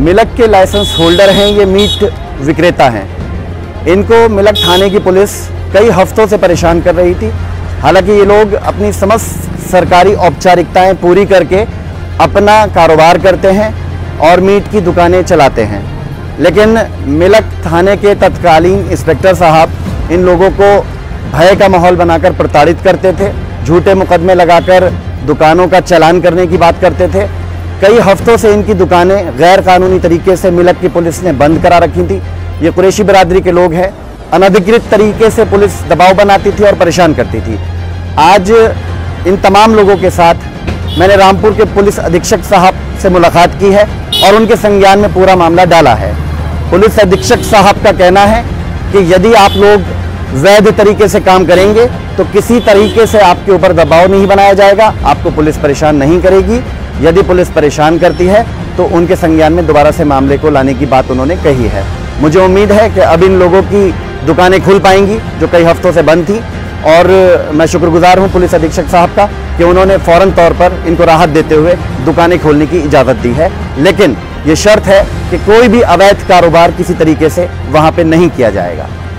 मिलक के licence holder हैं, ये मीट विक्रेता हैं। इनको मिलक थाने की पुलिस कई हफ्तों से परेशान कर रही थी। हालांकि ये लोग अपनी समस्त सरकारी औपचारिकताएं पूरी करके अपना कारोबार करते हैं और मीट की दुकानें चलाते हैं, लेकिन मिलक थाने के तत्कालीन इंस्पेक्टर साहब इन लोगों को भय का माहौल बनाकर प्रताड़ित करते थे, झूठे मुकदमे लगाकर दुकानों का चालान करने की बात करते थे। कई हफ्तों से इनकी दुकानें गैर कानूनी तरीके से मिलक की पुलिस ने बंद करा रखी थी। ये कुरैशी बिरादरी के लोग हैं। अनधिकृत तरीके से पुलिस दबाव बनाती थी और परेशान करती थी। आज इन तमाम लोगों के साथ मैंने रामपुर के पुलिस अधीक्षक साहब से मुलाकात की है और उनके संज्ञान में पूरा मामला डाला है। पुलिस अधीक्षक साहब का कहना है कि यदि आप लोग वैध तरीके से काम करेंगे तो किसी तरीके से आपके ऊपर दबाव नहीं बनाया जाएगा, आपको पुलिस परेशान नहीं करेगी। यदि पुलिस परेशान करती है तो उनके संज्ञान में दोबारा से मामले को लाने की बात उन्होंने कही है। मुझे उम्मीद है कि अब इन लोगों की दुकानें खुल पाएंगी जो कई हफ्तों से बंद थी, और मैं शुक्रगुजार हूं पुलिस अधीक्षक साहब का कि उन्होंने फौरन तौर पर इनको राहत देते हुए दुकानें खोलने की इजाज़त दी है। लेकिन ये शर्त है कि कोई भी अवैध कारोबार किसी तरीके से वहाँ पे नहीं किया जाएगा।